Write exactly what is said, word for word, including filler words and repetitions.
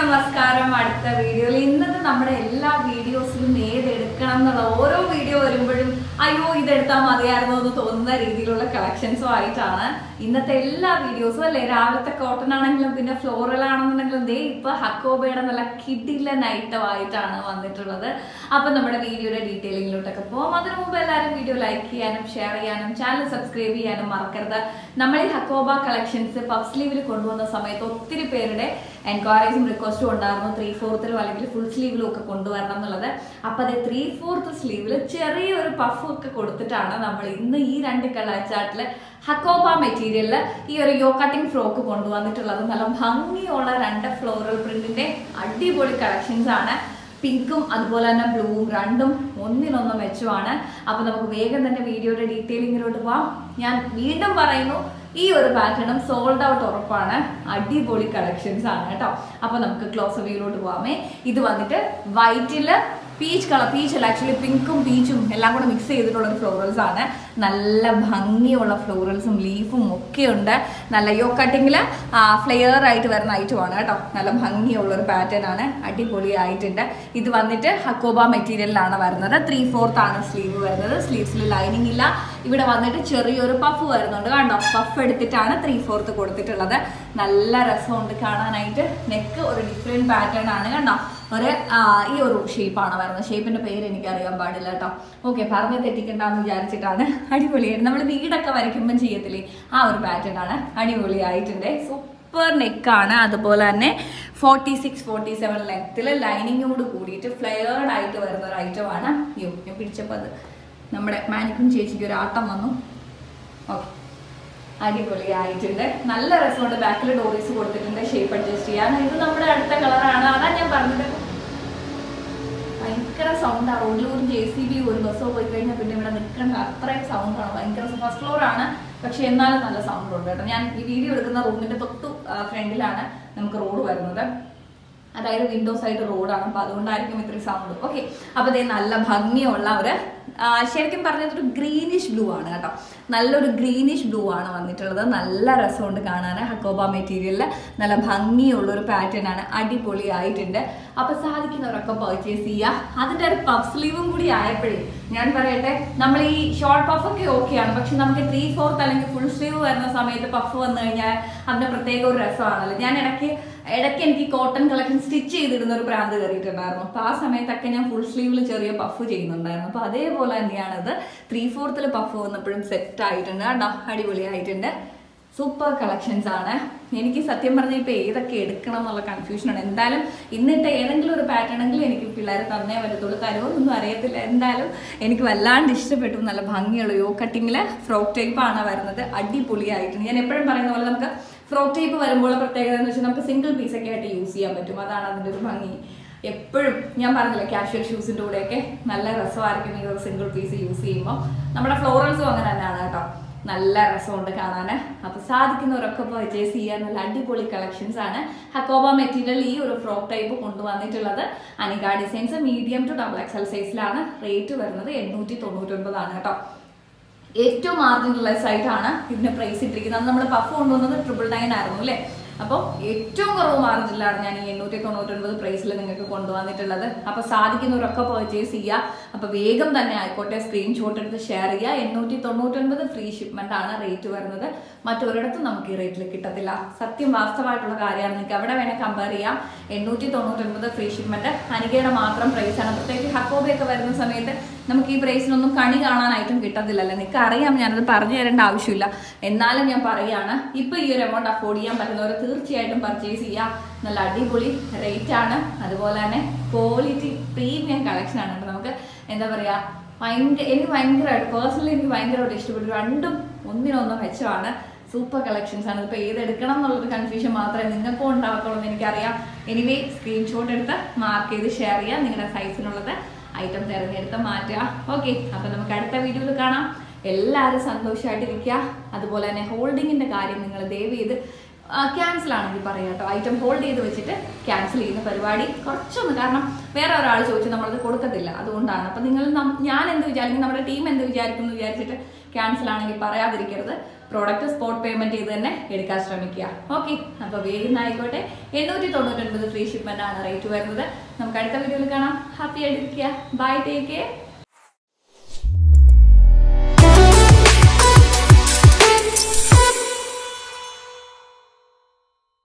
നമസ്കാരം. അടുത്ത വീഡിയോയിൽ ഇന്നത്തെ നമ്മുടെ എല്ലാ വീഡിയോസിലും ഏതെടുക്കണം എന്നുള്ള ഓരോ വീഡിയോ വരുമ്പോഴും അയ്യോ ഇതെടുത്താൽ മതിയായിരുന്നു എന്ന് തോന്നുന്ന രീതിയിലുള്ള കളക്ഷൻസും ആയിട്ടാണ് ഇന്നത്തെ എല്ലാ വീഡിയോസും അല്ലേ. രാവിലത്തെ കോട്ടൺ ആണെങ്കിലും പിന്നെ ഫ്ലോറൽ ആണെന്നുണ്ടെങ്കിലും ദേ ഇപ്പൊ ഹക്കോബയുടെ നല്ല കിഡിലൻ ഐറ്റം ആയിട്ടാണ് വന്നിട്ടുള്ളത്. അപ്പൊ നമ്മുടെ വീഡിയോയുടെ ഡീറ്റെയിലിങ്ങിലോട്ടൊക്കെ പോകാം. അതിനു മുമ്പ് എല്ലാവരും വീഡിയോ ലൈക്ക് ചെയ്യാനും ഷെയർ ചെയ്യാനും ചാനൽ സബ്സ്ക്രൈബ് ചെയ്യാനും മറക്കരുത്. നമ്മൾ ഈ ഹക്കോബ കളക്ഷൻസ് പഫ് സ്ലീവിൽ കൊണ്ടുവന്ന സമയത്ത് ഒത്തിരി പേരുടെ എൻക്വയറീസും റിക്വസ്റ്റും ഉണ്ടായിരുന്നു ത്രീ ഫോർത്തിലും അല്ലെങ്കിൽ ഫുൾ സ്ലീവിലും ഒക്കെ കൊണ്ടുവരണം എന്നുള്ളത്. അപ്പൊ അത് ത്രീ ഫോർത്ത് സ്ലീവിൽ ചെറിയൊരു പഫ് ഒക്കെ കൊടുത്തിട്ടാണ് നമ്മൾ ഇന്ന് ഈ രണ്ട് കളർ ചാർട്ടില് ഹക്കോബ മെറ്റീരിയലില് ഈ ഒരു യോ കട്ടിംഗ് ഫ്രോക്ക് കൊണ്ടുവന്നിട്ടുള്ളത്. നല്ല ഭംഗിയുള്ള രണ്ട് ഫ്ലോറൽ പ്രിന്റിന്റെ അടിപൊളി കളക്ഷൻസ് ആണ്. പിങ്കും അതുപോലെ തന്നെ ബ്ലൂവും രണ്ടും ഒന്നിനൊന്നും മെച്ചമാണ്. അപ്പൊ നമുക്ക് വേഗം തന്നെ വീഡിയോയുടെ ഡീറ്റെയിലിങ്ങിലോട്ട് പോവാം. ഞാൻ വീണ്ടും പറയുന്നു, ഈ ഒരു പാറ്റേണും സോൾഡ് ഔട്ട് ഉറപ്പാണ്. അടിപൊളി കളക്ഷൻസ് ആണ് കേട്ടോ. അപ്പൊ നമുക്ക് ക്ലോസ് വ്യൂയിലോട്ട് പോവാമേ. ഇത് വന്നിട്ട് വൈറ്റില് പീച്ച് കളർ, പീച്ച് അല്ല ആക്ച്വലി പിങ്കും പീച്ചും എല്ലാം കൂടെ മിക്സ് ചെയ്തിട്ടുള്ള ഒരു ഫ്ലോറൽസ് ആണ്. നല്ല ഭംഗിയുള്ള ഫ്ലോറൽസും ലീഫും ഒക്കെ ഉണ്ട്. നല്ല യോ കട്ടിങ്ങില് ഫ്ലെയർ ആയിട്ട് വരുന്ന ഐറ്റമാണ് കേട്ടോ. നല്ല ഭംഗിയുള്ള ഒരു പാറ്റേൺ ആണ്, അടിപൊളി ആയിട്ടുണ്ട്. ഇത് വന്നിട്ട് ഹക്കോബ മെറ്റീരിയലിലാണ് വരുന്നത്. ത്രീ ഫോർത്ത് ആണ് സ്ലീവ് വരുന്നത്. സ്ലീവ്സിൽ ലൈനിങ് ഇല്ല. ഇവിടെ വന്നിട്ട് ചെറിയൊരു പഫ് വരുന്നുണ്ട് കണ്ടോ. പഫ് എടുത്തിട്ടാണ് ത്രീ ഫോർത്ത് കൊടുത്തിട്ടുള്ളത്. നല്ല രസമുണ്ട് കാണാനായിട്ട്. നെക്ക് ഒരു ഡിഫറെന്റ് പാറ്റേൺ ആണ് കണ്ടോ. ഒരു ഈ ഒരു ഷേപ്പാണ് വരുന്നത്. ഷേപ്പിന്റെ പേര് എനിക്ക് അറിയാൻ പാടില്ല കേട്ടോ. ഓക്കെ, പറഞ്ഞ് തെറ്റിക്കണ്ടെന്ന് വിചാരിച്ചിട്ടാണ്. അടിപൊളിയായിട്ട് നമ്മൾ വീടൊക്കെ വരയ്ക്കുമ്പം ചെയ്യത്തില്ലേ, ആ ഒരു പാറ്റേൺ ആണ്. അടിപൊളിയായിട്ടുണ്ട്. സൂപ്പർ നെക്കാണ്. അതുപോലെ തന്നെ ഫോർട്ടി സിക്സ് ഫോർട്ടി സെവൻ ലെങ്ത്തിൽ ലൈനിങ്ങോട് കൂടിയിട്ട് ഫ്ലെയർഡ് ആയിട്ട് വരുന്ന ഒരു ഐറ്റമാണ്. അയ്യോ ഞാൻ പിടിച്ചപ്പോൾ അത് നമ്മുടെ മാനിക്കും ചേച്ചിക്ക് ഒരു ആട്ടം വന്നു. ഓക്കെ, അടിപൊളിയായിട്ടുണ്ട്. നല്ല രസമുണ്ട്. ബാക്കിൽ ഡോറീസ് കൊടുത്തിട്ടുണ്ട് ഷേപ്പ് അഡ്ജസ്റ്റ് ചെയ്യാൻ. ഇത് നമ്മുടെ അടുത്ത കളറാണ്. അതാ ഞാൻ പറഞ്ഞത്. ഭയങ്കര സൗണ്ടാണ്. റോഡിലൂടെ ജെ സി ബി ഒരു ബസ്സോ പോയി കഴിഞ്ഞാൽ പിന്നെ ഇവിടെ നിൽക്കേണ്ട അത്രയും സൗണ്ടാണ്. ഭയങ്കര ഫസ്റ്റ് ഫ്ലോർ ആണ്, പക്ഷെ എന്നാലും നല്ല സൗണ്ട് ഉണ്ട് കേട്ടോ. ഞാൻ ഈ വീഡിയോ എടുക്കുന്ന റൂമിന്റെ തൊട്ടു ഫ്രണ്ടിലാണ് നമുക്ക് റോഡ് വരുന്നത്. അതായത് വിൻഡോസ് ആയിട്ട് റോഡാണ്. അപ്പൊ അതുകൊണ്ടായിരിക്കും ഇത്രയും സൗണ്ട്. ഓക്കെ, അപ്പൊ ഇതേ നല്ല ഭംഗിയുള്ള ഒരു ശരിക്കും പറഞ്ഞത് ഒരു ഗ്രീനിഷ് ബ്ലൂ ആണ് കേട്ടോ. നല്ലൊരു ഗ്രീനിഷ് ബ്ലൂ ആണ് വന്നിട്ടുള്ളത്. നല്ല രസമുണ്ട് കാണാൻ. ഹക്കോബ മെറ്റീരിയലില് നല്ല ഭംഗിയുള്ള ഒരു പാറ്റേൺ ആണ്. അടിപൊളി ആയിട്ടുണ്ട്. അപ്പൊ സാധിക്കുന്നവരൊക്കെ പർച്ചേസ് ചെയ്യുക. അതിന്റെ ഒരു പഫ് സ്ലീവും കൂടി ആയപ്പോഴേ ഞാൻ പറയട്ടെ, നമ്മൾ ഈ ഷോർട്ട് പഫ് ഒക്കെ ഓക്കെയാണ്, പക്ഷെ നമുക്ക് ത്രീ ഫോർത്ത് അല്ലെങ്കിൽ ഫുൾ സ്ലീവ് വരുന്ന സമയത്ത് പഫ് വന്നു കഴിഞ്ഞാൽ അതിന്റെ പ്രത്യേക ഒരു രസമാണല്ലോ. ഞാൻ ഇടയ്ക്ക് ഇടയ്ക്ക് എനിക്ക് കോട്ടൺ കളക്ഷൻ സ്റ്റിച്ച് ചെയ്തിടുന്ന ഒരു പ്രാന്ത് കയറിയിട്ടുണ്ടായിരുന്നു. അപ്പൊ ആ സമയത്തൊക്കെ ഞാൻ ഫുൾ സ്ലീവിൽ ചെറിയ പഫ് ചെയ്യുന്നുണ്ടായിരുന്നു. അപ്പൊ അതേപോലെ തന്നെയാണ് ഇത്. ത്രീ ഫോർത്തിൽ പഫ് വന്നപ്പോഴും സെറ്റ് ആയിട്ടുണ്ട് കേട്ടോ. അടിപൊളിയായിട്ടുണ്ട്. സൂപ്പർ കളക്ഷൻസ് ആണ്. എനിക്ക് സത്യം പറഞ്ഞാൽ ഇപ്പൊ ഏതൊക്കെ എടുക്കണം എന്നുള്ള കൺഫ്യൂഷനാണ്. എന്തായാലും ഇന്നിട്ട് ഏതെങ്കിലും ഒരു പാറ്റേണെങ്കിലും എനിക്ക് പിള്ളേരെ തന്നേ പറ്റത്തുള്ളൂ. തരുമോന്നൊന്നും അറിയത്തില്ല. എന്തായാലും എനിക്ക് വല്ലാണ്ട് ഇഷ്ടപ്പെട്ടു. നല്ല ഭംഗിയുള്ള യോ കട്ടിങ്ങില് ഫ്രോക്ക് ടൈപ്പ് ആണ് വരുന്നത്. അടിപൊളിയായിട്ടുണ്ട്. ഞാൻ എപ്പോഴും പറയുന്ന പോലെ നമുക്ക് ഫ്രോക്ക് ടൈപ്പ് വരുമ്പോൾ പ്രത്യേകത എന്ന് വെച്ചാൽ നമുക്ക് സിംഗിൾ പീസ് ഒക്കെ ആയിട്ട് യൂസ് ചെയ്യാൻ പറ്റും. അതാണ് അതിൻ്റെ ഒരു ഭംഗി. എപ്പോഴും ഞാൻ പറഞ്ഞില്ല, കാഷ്വൽ ഷൂസിൻ്റെ കൂടെയൊക്കെ നല്ല രസമായിരിക്കും ഈ ഒരു സിംഗിൾ പീസ് യൂസ് ചെയ്യുമ്പോൾ. നമ്മുടെ ഫ്ലോറൽസും അങ്ങനെ തന്നെയാണ് കേട്ടോ. നല്ല രസമുണ്ട് കാണാൻ. അപ്പൊ സാധിക്കുന്നവരൊക്കെ പർച്ചേസ് ചെയ്യാൻ നല്ല അടിപൊളി കളക്ഷൻസ് ആണ്. ഹക്കോബ മെറ്റീരിയൽ ഈ ഒരു ഫ്രോക്ക് ടൈപ്പ് കൊണ്ടുവന്നിട്ടുള്ളത് Anika designs medium to double XL സൈസിലാണ്. റേറ്റ് വരുന്നത് എണ്ണൂറ്റി തൊണ്ണൂറ്റി ഒൻപതാണ് കേട്ടോ. ഏറ്റവും മാർജിനലൈസ് ആയിട്ടാണ് ഇതിന്റെ പ്രൈസ് ഇട്ടിരിക്കുന്നത്. നമ്മൾ പഫ് കൊണ്ടുവന്നത് ട്രിപ്പിൾ നയൻ ആയിരുന്നു അല്ലേ. അപ്പോൾ ഏറ്റവും കുറവ് മാർജിനിലാണ് ഞാൻ ഈ എണ്ണൂറ്റി തൊണ്ണൂറ്റി ഒൻപത് പ്രൈസിൽ നിങ്ങൾക്ക് കൊണ്ടുവന്നിട്ടുള്ളത്. അപ്പൊ സാധിക്കുന്നവരൊക്കെ പർച്ചേസ് ചെയ്യുക. അപ്പൊ വേഗം തന്നെ ആയിക്കോട്ടെ, സ്ക്രീൻഷോട്ട് എടുത്ത് ഷെയർ ചെയ്യുക. എണ്ണൂറ്റി തൊണ്ണൂറ്റി ഒൻപത് ഫ്രീ ഷിപ്മെന്റ് ആണ് റേറ്റ് വരുന്നത്. മറ്റൊരിടത്തും നമുക്ക് ഈ റേറ്റിൽ കിട്ടത്തില്ല. സത്യം വാസ്തവമായിട്ടുള്ള കാര്യമാണ്. നിങ്ങൾക്ക് എവിടെ വേണേൽ കമ്പയർ ചെയ്യാം. എണ്ണൂറ്റി തൊണ്ണൂറ്റി ഒൻപത് ഫ്രീ ഷിപ്മെന്റ് അനികയുടെ മാത്രം പ്രൈസ് ആണ്. പ്രത്യേകിച്ച് ഹക്കോബയൊക്കെ വരുന്ന സമയത്ത് നമുക്ക് ഈ പ്രൈസിനൊന്നും കണി കാണാനായിട്ടും കിട്ടത്തില്ലല്ലോ. നിങ്ങൾക്ക് അറിയാം, ഞാനത് പറഞ്ഞു തരേണ്ട ആവശ്യമില്ല. എന്നാലും ഞാൻ പറയുകയാണ്, ഇപ്പൊ ഈ ഒരു എമൗണ്ട് അഫോർഡ് ചെയ്യാൻ പറ്റുന്നവർ തീർച്ചയായിട്ടും പർച്ചേസ് ചെയ്യാം. നല്ല അടിപൊളി റേറ്റ് ആണ്. അതുപോലെ തന്നെ ക്വാളിറ്റി പ്രീമിയം കളക്ഷൻ ആണ്. നമുക്ക് എന്താ പറയാ, ഭയങ്കര എനിക്ക് ഭയങ്കരമായിട്ട് പേഴ്സണലി എനിക്ക് ഭയങ്കരമായിട്ട് ഇഷ്ടപ്പെട്ടു. രണ്ടും ഒന്നിനൊന്നും മെച്ചമാണ്. സൂപ്പർ കളക്ഷൻസ് ആണ്. ഇപ്പൊ ഏതെടുക്കണം എന്നുള്ളൊരു കൺഫ്യൂഷൻ മാത്രമേ നിങ്ങൾക്കും ഉണ്ടാകത്തുള്ളൂ എന്ന് എനിക്കറിയാം. എനിവേ സ്ക്രീൻഷോട്ട് എടുത്ത് മാർക്ക് ചെയ്ത് ഷെയർ ചെയ്യുക. നിങ്ങളുടെ സൈസിനുള്ളത് ഐറ്റം തിരഞ്ഞെടുത്ത് മാറ്റുക. ഓക്കെ, അപ്പൊ നമുക്ക് അടുത്ത വീഡിയോയിൽ കാണാം. എല്ലാവരും സന്തോഷമായിട്ടിരിക്കുക. അതുപോലെ തന്നെ ഹോൾഡിങ്ങിന്റെ കാര്യം നിങ്ങൾ ദയവ് ചെയ്ത് ക്യാൻസൽ ആണെങ്കിൽ പറയാം കേട്ടോ. ഐറ്റം ഹോൾഡ് ചെയ്ത് വെച്ചിട്ട് ക്യാൻസൽ ചെയ്യുന്ന പരിപാടി കുറച്ചൊന്ന്, കാരണം വേറെ ഒരാൾ ചോദിച്ചു നമ്മളത് കൊടുക്കത്തില്ല, അതുകൊണ്ടാണ്. അപ്പൊ നിങ്ങൾ ഞാൻ എന്ത് വിചാരിക്കും, നമ്മുടെ ടീം എന്ത് വിചാരിക്കും എന്ന് വിചാരിച്ചിട്ട് ക്യാൻസൽ ആണെങ്കിൽ പറയാതിരിക്കരുത്. പ്രോഡക്റ്റ് സ്പോട്ട് പേയ്മെന്റ് ചെയ്ത് തന്നെ എടുക്കാൻ ശ്രമിക്കുക. ഓക്കെ, അപ്പോൾ വേഗം ആയിക്കോട്ടെ. എണ്ണൂറ്റി തൊണ്ണൂറ്റൊൻപത് ഫ്രീ ഷിപ്മെന്റ് ആണ് റേറ്റ് വരുന്നത്. നമുക്ക് അടുത്ത വീഡിയോയിൽ കാണാം. ഹാപ്പി ആയിട്ടിരിക്കുക. Bye, take care.